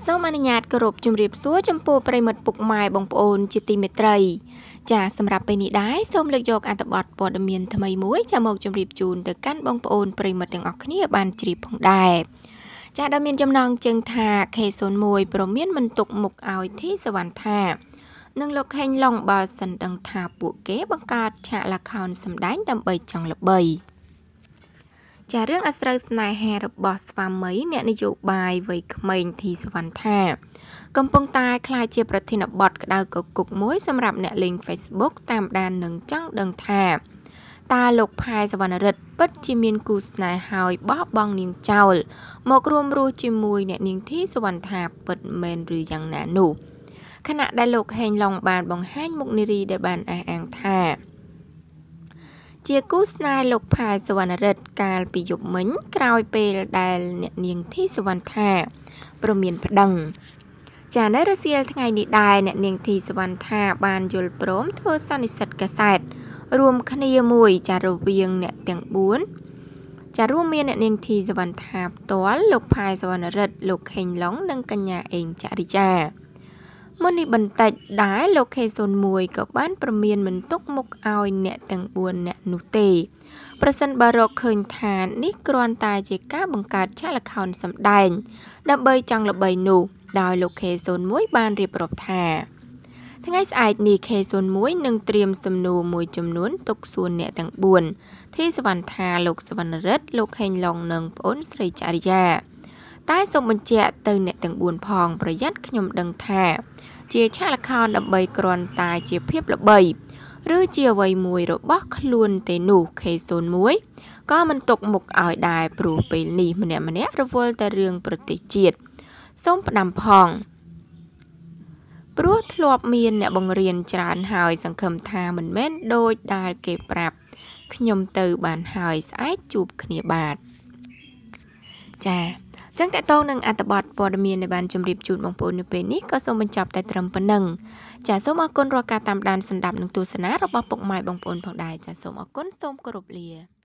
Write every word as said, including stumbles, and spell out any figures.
សូមអនុញ្ញាតគោរពជំរាបសួរចំពោះប្រិមិត្តពុកម៉ែបងប្អូនជាទីមេត្រីចាសម្រាប់ពេលនេះដែរសូមលើកយកអត្ថបទព័ត៌មានថ្មីមួយចាមកជម្រាបជូនទៅកាន់បងប្អូនប្រិមិត្តទាំងអស់គ្នាបានជ្រាបផងដែរចាដែលមានចំណងជើងថា ខេ ศูนย์ មួយ ប្រមានមិនទុកមុខឲ្យធីសវណ្ណថានិងលោកហេងឡុងបើសិនដឹងថាពួកគេបង្កើតឆាកល្ខោនសម្ដែងដើម្បីចង់ល្បីចារឿងអាស្រូវស្នេហារបស់ស្វាមីអ្នកនយោបាយវ័យក្មេងធីសវណ្ណថាកំពុងតែក្លាយជាប្រធានបទក្តៅកគុកមួយសម្រាប់អ្នកលេង Facebook តាមដាននឹងចង់ដឹងថាតើលោកផែសវណ្ណរិទ្ធពិតជាមានគូស្នេហ៍ហើយបោះបង់នាងចោលមករួមរស់ជាមួយអ្នកនាងធីសវណ្ណថាពិតមែនឬយ៉ាងណានោះខណៈដែលលោកហេងឡុងបានបង្ហាញមុខនារីដែលបានអះអាងថាជាគូស្នេហ៍លោកផែសវណ្ណរិទ្ធកាលពីយប់មិញក្រោយពេលដែលអ្នកនាងធីសវណ្ណថាប្រមានប្តឹងចានៅរសៀលថ្ងៃនេះដែរអ្នកនាងធីសវណ្ណថាបានយល់ព្រមធ្វើសន្និសីទកាសែតរួមគ្នាមួយចារវាងអ្នកទាំងបួនចារួមមានអ្នកនាងធីសវណ្ណថាផ្ទាល់លោកផែសវណ្ណរិទ្ធលោកហេងឡុងនិងកញ្ញាអេងចរិយាមុននេះបន្តិចដែរលោក ខេ ศูนย์ មួយ ក៏បានប្រមានមិនទុកមុខឲ្យអ្នកទាំងបួនអ្នកនោះទេប្រសិនបើរកឃើញថានេះគ្រាន់តែជាការបង្កើតឆាកល្ខោនសម្ដែងដើម្បីចង់ល្បីនោះដោយលោក ខេ ศูนย์ មួយ បានរៀបរាប់ថាថ្ងៃស្អែកនេះ ខេ ศูนย์ មួយ នឹងត្រៀមសំណួរមួយចំនួនទុកសួរអ្នកទាំងបួនធីសវណ្ណថាលោកសវណ្ណរិទ្ធលោកហេងឡុងនិងប្អូនស្រីចរិយាតែសូមបញ្ជាក់ទៅអ្នកទាំងបួនផងប្រយ័ត្នខ្ញុំដឹងថាជាឆាកល្ខោនដើម្បីគ្រាន់តែជាភាពល្បីឬជាអ្វីមួយរបស់ខ្លួនទេនោះ ខេ ศูนย์ មួយ ក៏មិនទុកមុខឲ្យដែរព្រោះពេលនេះម្នាក់ម្នាក់រវល់តែរឿងប្រទេសជាតិសូមផ្ដាំផងព្រោះធ្លាប់មានអ្នកបង្រៀនច្រើនហើយសង្ឃឹមថាមិនមែនដូចដែលគេប្រាប់ខ្ញុំទៅបានហើយស្អែកជួបគ្នាបាទចាចឹងតើតោងនឹងអត្ថបទព័ត៌មានដែលបានជម្រាបជូនបងប្អូននៅពេលនេះក៏សូមបញ្ចប់តែត្រឹមប៉ុណ្ណឹងចាសូមអរគុណរាល់ការតាមដានស្ដាប់និងទស្សនារបស់ពុកម៉ែបងប្អូនផងដែរចាសូមអរគុណសូមគោរពលា